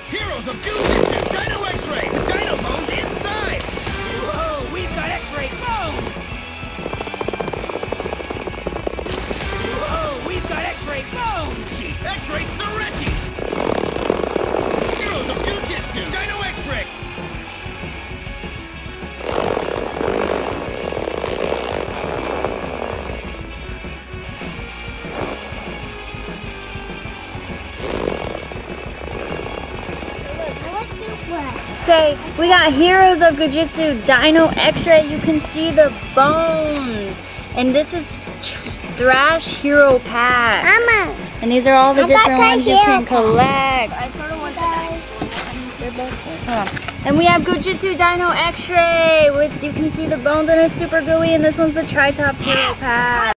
Heroes of Goo Jit Zu, Dino X-Ray, Dino bones inside! Whoa, we've got X-Ray bones! Whoa, we've got X-Ray bones! X-Ray stretchy! Heroes of Goo Jit Zu, Dino X-Ray! Say, we got Heroes of Goo Jit Zu, Dino X-Ray. You can see the bones. And this is Thrash Hero Pack. Mama. And these are all the different ones you can collect. I sort of want the dinosaur one. They're both yours. Hold on. And we have Goo Jit Zu Dino X-Ray. You can see the bones, and it's super gooey. And this one's the Tritops Hero Pack.